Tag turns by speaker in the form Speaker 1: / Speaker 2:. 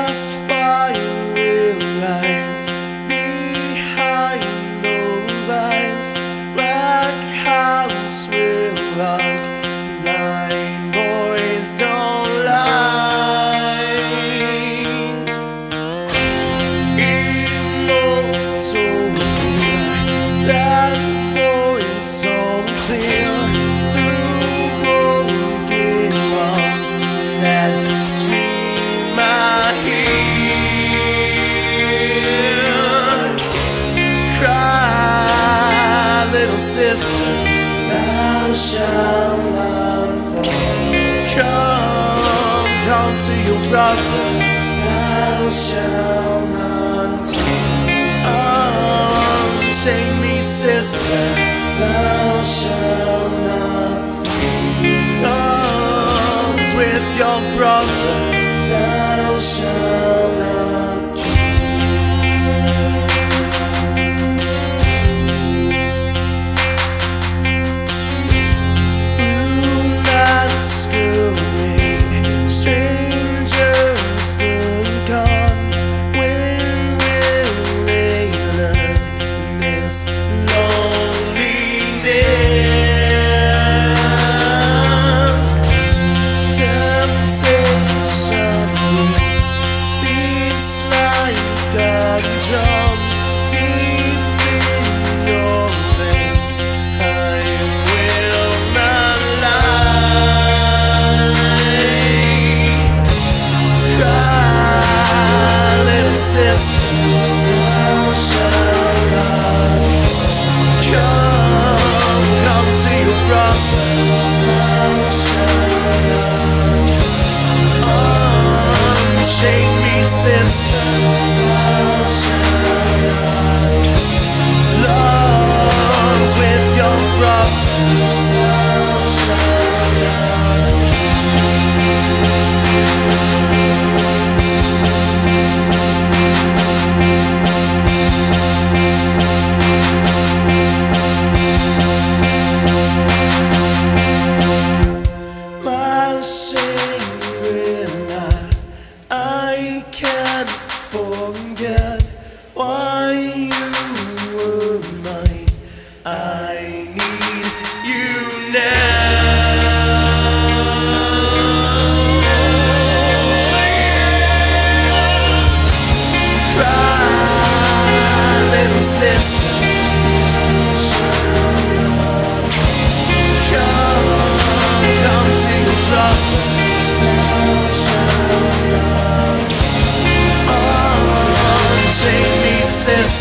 Speaker 1: must find real eyes behind those eyes. Rock house will rock, blind boys don't lie. Immortal fear, that voice so clear through broken walls that scream I hear. Cry, little sister, thou shalt not fall. Come to your brother, thou shalt not die. Unchain me, sister, thou shalt not flee. Arms with your brother, thou shalt not kill. Moonlight scurrying, strangers look on. When will they learn this loneliness? Temptation beats like a drum deep in your veins. I will not lie. Cry, little sister, thou shalt not come to your brother, thou shalt not unchain me, sister, thou shalt not lungs with your brother, thou shalt not my Cinderella, I can't forget why you were mine. I need you now. Cry, little sister, come to your brother, thou shalt not unchain me, sister.